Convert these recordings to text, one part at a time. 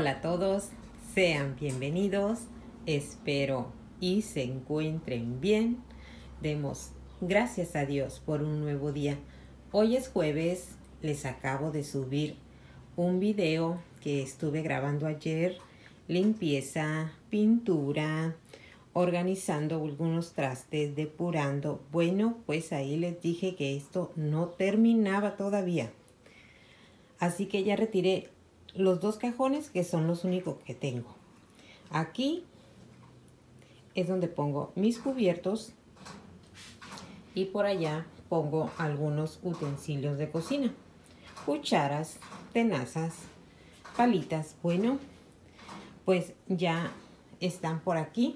Hola a todos, sean bienvenidos, espero y se encuentren bien. Demos gracias a Dios por un nuevo día. Hoy es jueves, les acabo de subir un video que estuve grabando ayer, limpieza, pintura, organizando algunos trastes, depurando. Bueno, pues ahí les dije que esto no terminaba todavía. Así que ya retiré los dos cajones que son los únicos que tengo. Aquí es donde pongo mis cubiertos y por allá pongo algunos utensilios de cocina. Cucharas, tenazas, palitas. Bueno, pues ya están por aquí.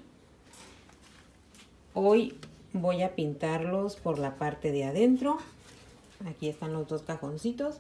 Hoy voy a pintarlos por la parte de adentro. Aquí están los dos cajoncitos.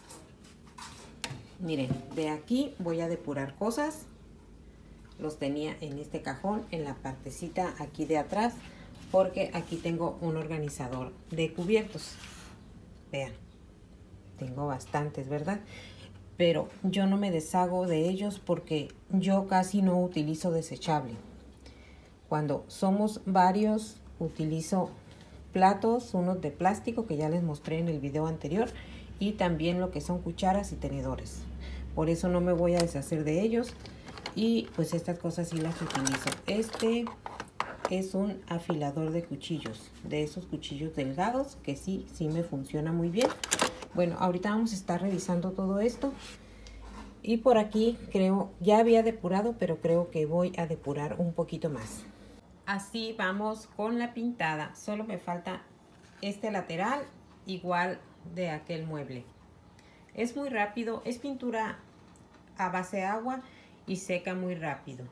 Miren, de aquí voy a depurar cosas. Los tenía en este cajón, en la partecita aquí de atrás, porque aquí tengo un organizador de cubiertos. Vean, tengo bastantes, ¿verdad? Pero yo no me deshago de ellos porque yo casi no utilizo desechable. Cuando somos varios, utilizo platos, unos de plástico que ya les mostré en el video anterior, y también lo que son cucharas y tenedores. Por eso no me voy a deshacer de ellos. Y pues estas cosas sí las utilizo. Este es un afilador de cuchillos, de esos cuchillos delgados que sí me funciona muy bien. Bueno, ahorita vamos a estar revisando todo esto. Y por aquí creo, ya había depurado, pero creo que voy a depurar un poquito más. Así vamos con la pintada. Solo me falta este lateral, igual de aquel mueble. Es muy rápido, es pintura a base de agua y seca muy rápido.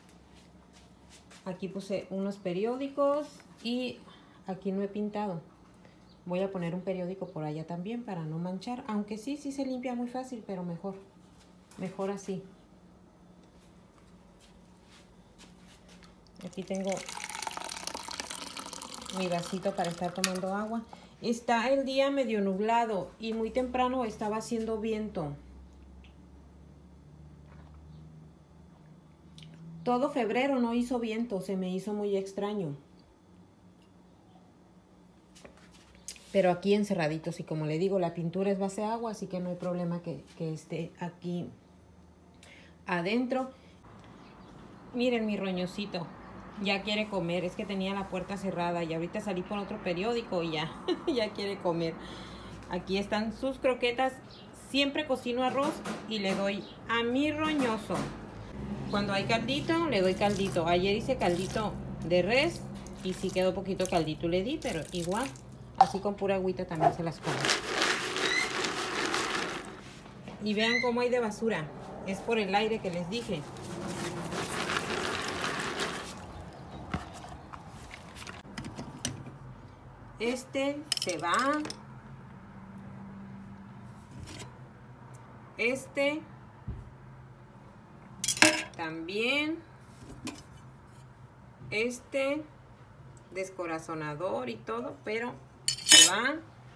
Aquí puse unos periódicos y aquí no he pintado. Voy a poner un periódico por allá también para no manchar, aunque sí se limpia muy fácil, pero mejor así. Aquí tengo mi vasito para estar tomando agua. Está el día medio nublado y muy temprano estaba haciendo viento. Todo febrero no hizo viento, se me hizo muy extraño. Pero aquí encerraditos, y como le digo, la pintura es base agua, así que no hay problema que esté aquí adentro. Miren mi roñosito, ya quiere comer. Es que tenía la puerta cerrada y ahorita salí por otro periódico y ya, ya quiere comer. Aquí están sus croquetas. Siempre cocino arroz y le doy a mi roñoso. Cuando hay caldito, le doy caldito. Ayer hice caldito de res y sí quedó poquito caldito le di, pero igual, así con pura agüita también se las como. Y vean cómo hay de basura. Es por el aire que les dije. Este se va. Este también. Este descorazonador y todo, pero se va.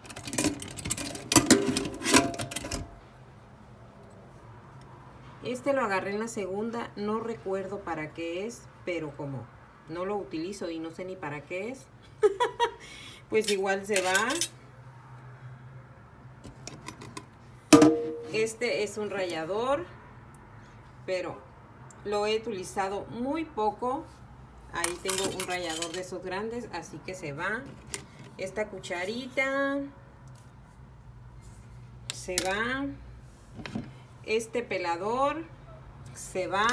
Este lo agarré en la segunda, no recuerdo para qué es, pero como no lo utilizo y no sé ni para qué es, pues igual se va. Este es un rallador, pero lo he utilizado muy poco. Ahí tengo un rallador de esos grandes, así que se va. Esta cucharita se va. Este pelador se va.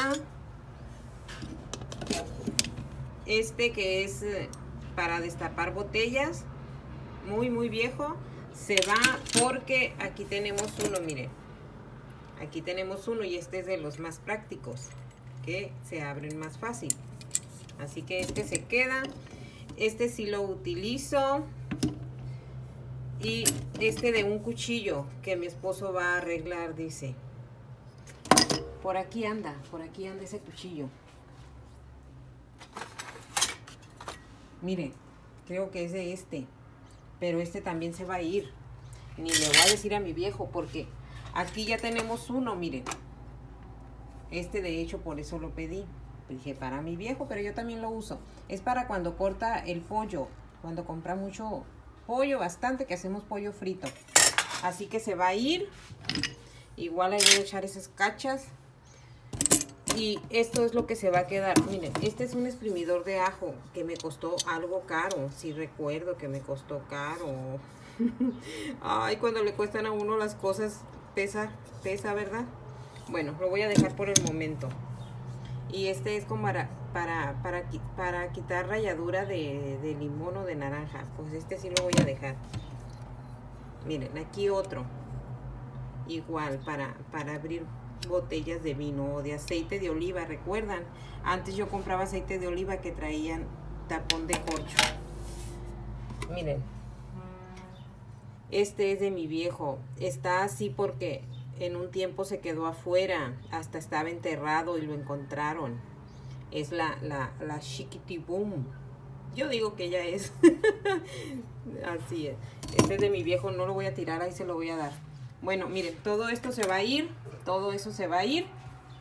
Este que es para destapar botellas, muy viejo, se va porque aquí tenemos uno, miren. Aquí tenemos uno y este es de los más prácticos, que se abren más fácil. Así que este se queda. Este sí lo utilizo. Y este de un cuchillo que mi esposo va a arreglar, dice. Por aquí anda ese cuchillo. Miren, creo que es de este. Pero este también se va a ir. Ni le voy a decir a mi viejo porque aquí ya tenemos uno, miren. Este de hecho por eso lo pedí. Dije para mi viejo, pero yo también lo uso. Es para cuando corta el pollo, cuando compra mucho pollo, bastante, que hacemos pollo frito. Así que se va a ir. Igual ahí voy a echar esas cachas. Y esto es lo que se va a quedar. Miren, este es un exprimidor de ajo que me costó algo caro. Sí recuerdo que me costó caro. Ay, cuando le cuestan a uno las cosas, pesa, ¿verdad? Bueno, lo voy a dejar por el momento. Y este es como para quitar ralladura de limón o de naranja. Pues este sí lo voy a dejar. Miren, aquí otro. Igual, para abrir botellas de vino o de aceite de oliva. ¿Recuerdan? Antes yo compraba aceite de oliva que traían tapón de corcho. Miren. Este es de mi viejo. Está así porque en un tiempo se quedó afuera. Hasta estaba enterrado y lo encontraron. Es la Chiquitibum. Yo digo que ella es. Así es. Este es de mi viejo. No lo voy a tirar. Ahí se lo voy a dar. Bueno, miren. Todo esto se va a ir. Todo eso se va a ir.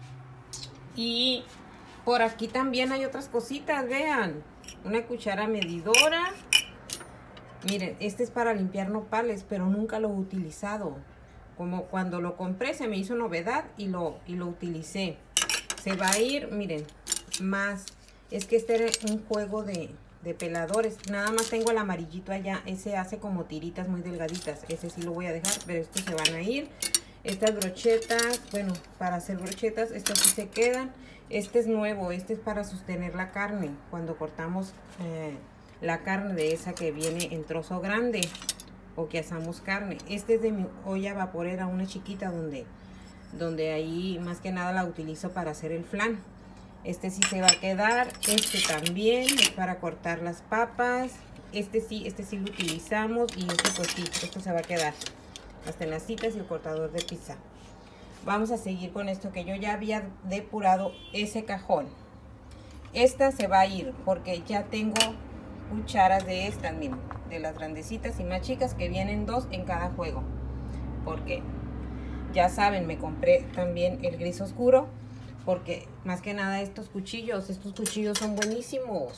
Y por aquí también hay otras cositas. Vean. Una cuchara medidora. Miren, este es para limpiar nopales, pero nunca lo he utilizado. Como cuando lo compré se me hizo novedad y lo utilicé. Se va a ir, miren, más. Es que este era un juego de peladores. Nada más tengo el amarillito allá. Ese hace como tiritas muy delgaditas. Ese sí lo voy a dejar, pero estos se van a ir. Estas brochetas, bueno, para hacer brochetas, estas sí se quedan. Este es nuevo, este es para sostener la carne. Cuando cortamos la carne de esa que viene en trozo grande o que asamos carne. Este es de mi olla vaporera, una chiquita donde ahí más que nada la utilizo para hacer el flan. Este sí se va a quedar. Este también es para cortar las papas. Este sí lo utilizamos. Y este pues sí, esto se va a quedar las tenacitas y el cortador de pizza. Vamos a seguir con esto que yo ya había depurado ese cajón. Esta se va a ir porque ya tengo cucharas de estas, miren, de las grandecitas y más chicas, que vienen 2 en cada juego. Porque ya saben, me compré también el gris oscuro, porque más que nada estos cuchillos son buenísimos.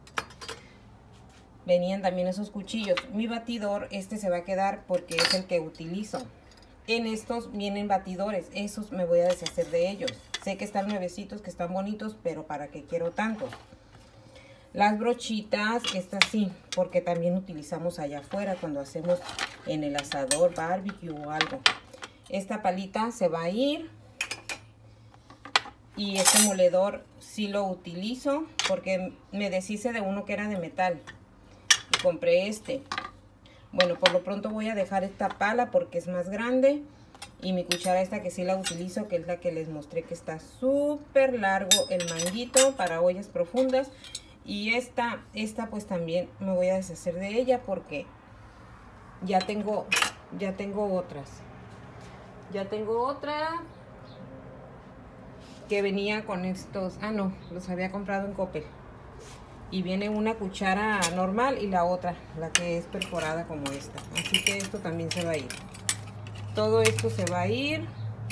Venían también esos cuchillos. Mi batidor, este se va a quedar porque es el que utilizo. En estos vienen batidores, esos me voy a deshacer de ellos. Sé que están nuevecitos, que están bonitos, pero ¿para qué quiero tantos? Las brochitas, estas sí, porque también utilizamos allá afuera cuando hacemos en el asador, barbecue o algo. Esta palita se va a ir. Y este moledor sí lo utilizo porque me deshice de uno que era de metal. Y compré este. Bueno, por lo pronto voy a dejar esta pala porque es más grande. Y mi cuchara esta que sí la utilizo, que es la que les mostré, que está súper largo el manguito para ollas profundas. Y esta pues también me voy a deshacer de ella porque ya tengo otras. Ya tengo otra que venía con estos. Ah, no, los había comprado en Coppel. Y viene una cuchara normal y la otra, la que es perforada como esta. Así que esto también se va a ir. Todo esto se va a ir.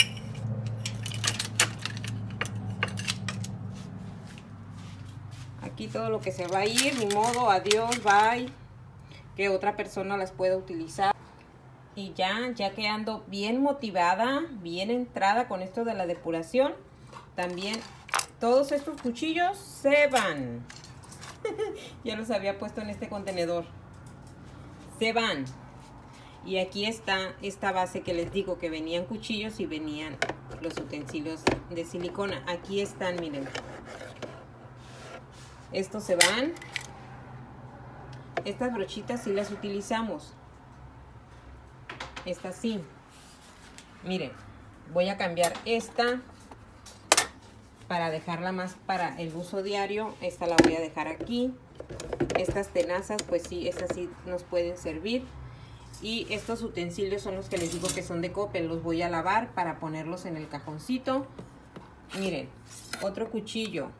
Aquí todo lo que se va a ir, ni modo, adiós, bye. Que otra persona las pueda utilizar. Y ya que ando bien motivada, bien entrada con esto de la depuración, también todos estos cuchillos se van. Ya los había puesto en este contenedor. Se van. Y aquí está esta base que les digo que venían cuchillos y venían los utensilios de silicona. Aquí están, miren. Estos se van. Estas brochitas sí las utilizamos. Esta sí. Miren, voy a cambiar esta para dejarla más para el uso diario. Esta la voy a dejar aquí. Estas tenazas, pues sí, estas sí nos pueden servir. Y estos utensilios son los que les digo que son de Coppel. Los voy a lavar para ponerlos en el cajoncito. Miren, otro cuchillo.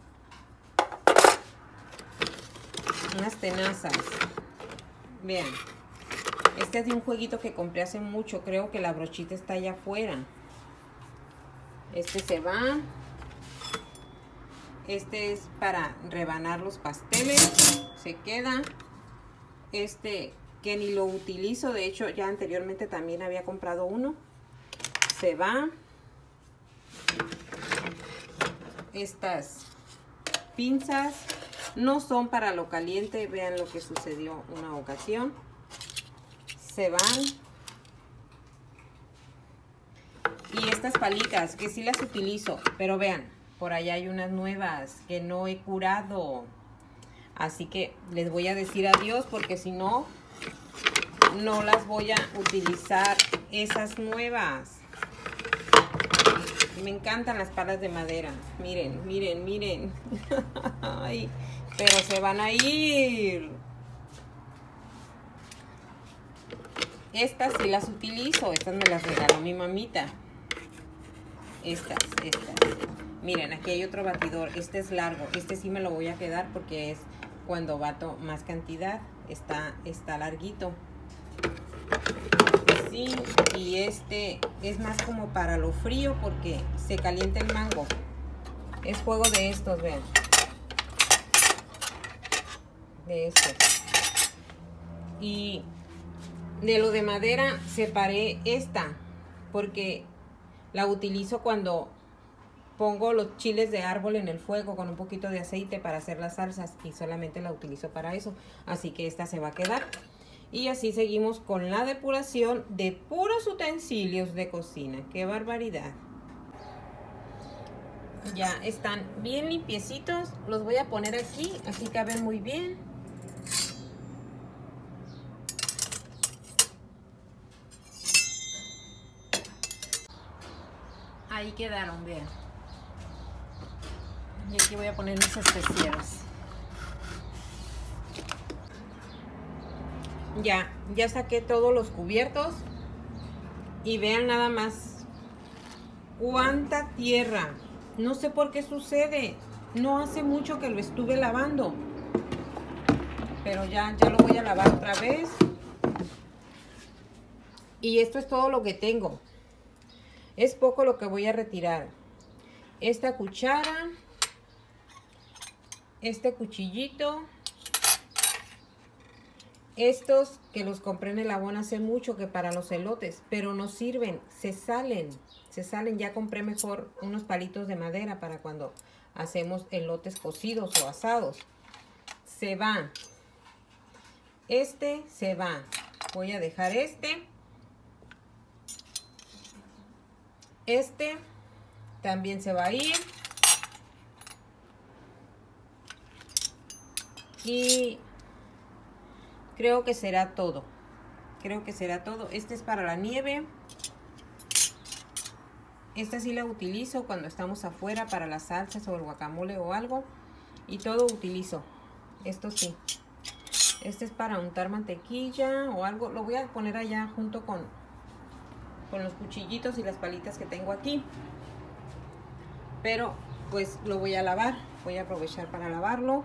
Unas tenazas. Vean. Este es de un jueguito que compré hace mucho. Creo que la brochita está allá afuera. Este se va. Este es para rebanar los pasteles. Se queda. Este que ni lo utilizo. De hecho, ya anteriormente también había comprado uno. Se va. Estas pinzas no son para lo caliente. Vean lo que sucedió una ocasión. Se van. Y estas palitas que sí las utilizo, pero vean, por allá hay unas nuevas que no he curado. Así que les voy a decir adiós porque si no, no las voy a utilizar esas nuevas. Me encantan las palas de madera. Miren, miren, miren. Ay, pero se van a ir. Estas sí las utilizo. Estas me las regaló mi mamita. Estas. Miren, aquí hay otro batidor. Este es largo. Este sí me lo voy a quedar porque es cuando bato más cantidad. Está larguito. Sí, y este es más como para lo frío porque se calienta el mango. Es juego de estos, vean. De estos. Y de lo de madera separé esta porque la utilizo cuando pongo los chiles de árbol en el fuego con un poquito de aceite para hacer las salsas y solamente la utilizo para eso. Así que esta se va a quedar. Y así seguimos con la depuración de puros utensilios de cocina. ¡Qué barbaridad! Ya están bien limpiecitos. Los voy a poner aquí. Aquí caben muy bien. Ahí quedaron, vean. Y aquí voy a poner mis especieros. Ya saqué todos los cubiertos. Y vean nada más. ¡Cuánta tierra! No sé por qué sucede. No hace mucho que lo estuve lavando. Pero ya lo voy a lavar otra vez. Y esto es todo lo que tengo. Es poco lo que voy a retirar. Esta cuchara. Este cuchillito. Estos que los compré en el Avon hace mucho que para los elotes, pero no sirven, se salen. Ya compré mejor unos palitos de madera para cuando hacemos elotes cocidos o asados. Se va. Este se va. Voy a dejar este. Este también se va a ir. Y creo que será todo. Este es para la nieve. Esta sí la utilizo cuando estamos afuera para las salsas o el guacamole o algo. Y todo utilizo. Esto sí. Este es para untar mantequilla o algo. Lo voy a poner allá junto con los cuchillitos y las palitas que tengo aquí. Pero pues lo voy a lavar. Voy a aprovechar para lavarlo.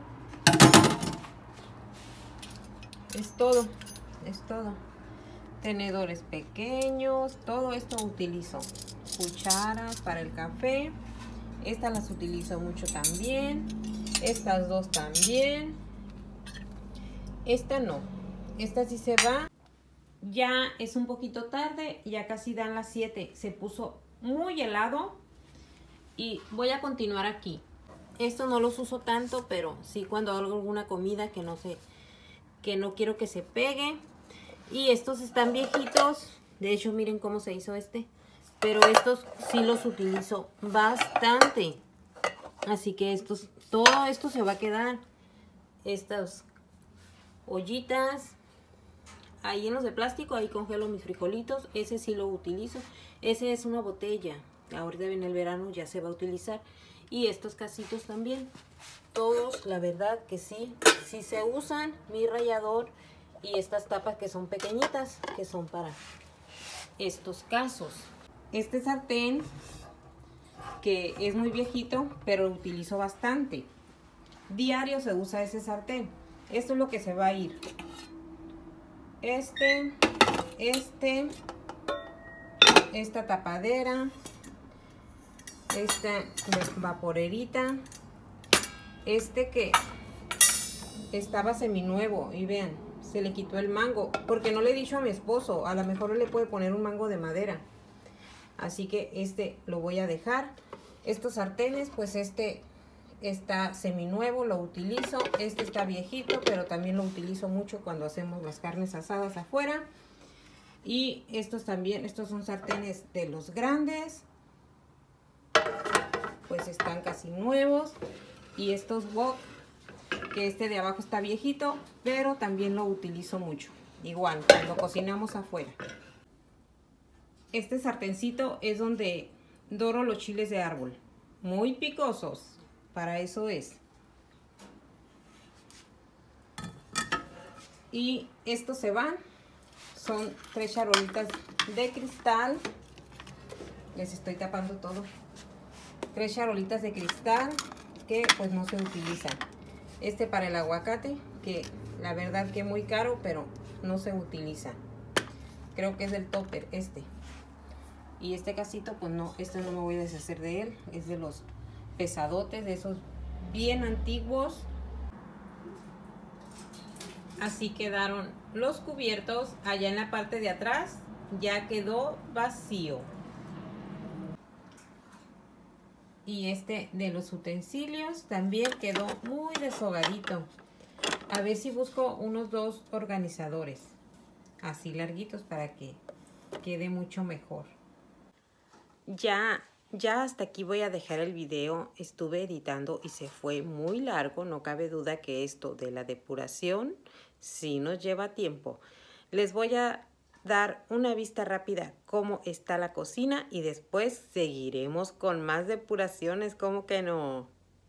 Es todo. Tenedores pequeños. Todo esto utilizo. Cucharas para el café. Estas las utilizo mucho también. Estas dos también. Esta no. Esta sí se va. Ya es un poquito tarde. Ya casi dan las 7. Se puso muy helado. Y voy a continuar aquí. Estos no los uso tanto, pero sí cuando hago alguna comida que no quiero que se pegue. Y estos están viejitos. De hecho, miren cómo se hizo este. Pero estos sí los utilizo bastante. Así que todo esto se va a quedar. Estas ollitas. Ahí en los de plástico, ahí congelo mis frijolitos. Ese sí lo utilizo. Ese es una botella. Ahorita viene el verano, ya se va a utilizar. Y estos casitos también. Todos, la verdad que sí se usan. Mi rallador y estas tapas que son pequeñitas, que son para estos casos. Este sartén, que es muy viejito, pero lo utilizo bastante. Diario se usa ese sartén. Esto es lo que se va a ir. Esta tapadera, esta vaporerita, este que estaba seminuevo y vean, se le quitó el mango porque no le he dicho a mi esposo, a lo mejor le puede poner un mango de madera, así que este lo voy a dejar. Estos sartenes, pues este está seminuevo, lo utilizo. Este está viejito, pero también lo utilizo mucho cuando hacemos las carnes asadas afuera. Y estos también, estos son sartenes de los grandes, pues están casi nuevos. Y estos wok, que este de abajo está viejito, pero también lo utilizo mucho, igual cuando cocinamos afuera. Este sartencito es donde doro los chiles de árbol, muy picosos, para eso es. Y estos se van, son 3 charolitas de cristal, les estoy tapando todo, 3 charolitas de cristal que pues no se utilizan. Este para el aguacate, que la verdad que muy caro, pero no se utiliza. Creo que es del topper este. Y este casito, pues no, este no me voy a deshacer de él. Es de los pesadotes, de esos bien antiguos. Así quedaron los cubiertos. Allá en la parte de atrás ya quedó vacío. Y este de los utensilios también quedó muy deshogadito. A ver si busco unos 2 organizadores así larguitos para que quede mucho mejor. Ya hasta aquí voy a dejar el video. Estuve editando y se fue muy largo. No cabe duda que esto de la depuración sí nos lleva tiempo. Les voy a dar una vista rápida cómo está la cocina y después seguiremos con más depuraciones, ¿cómo que no?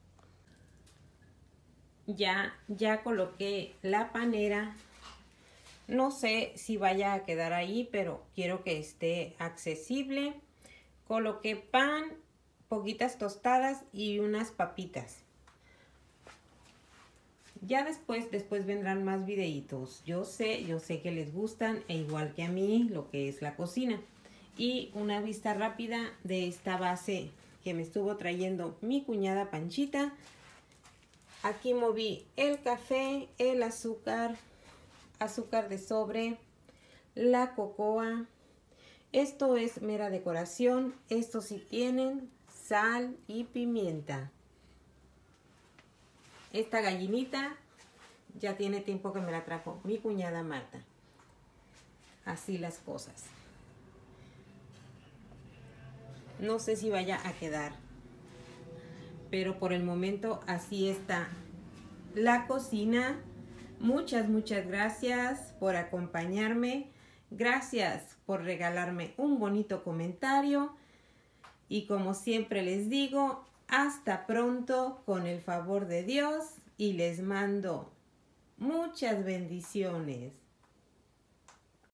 Ya coloqué la panera. No sé si vaya a quedar ahí, pero quiero que esté accesible. Coloqué pan, poquitas tostadas y unas papitas. Ya después vendrán más videitos. Yo sé que les gustan, e igual que a mí, lo que es la cocina. Y una vista rápida de esta base que me estuvo trayendo mi cuñada Panchita. Aquí moví el café, el azúcar de sobre, la cocoa. Esto es mera decoración. Esto sí tienen sal y pimienta. Esta gallinita ya tiene tiempo que me la trajo mi cuñada Marta. Así las cosas. No sé si vaya a quedar, pero por el momento así está la cocina. Muchas gracias por acompañarme. Gracias por regalarme un bonito comentario. Y como siempre les digo, hasta pronto con el favor de Dios y les mando muchas bendiciones.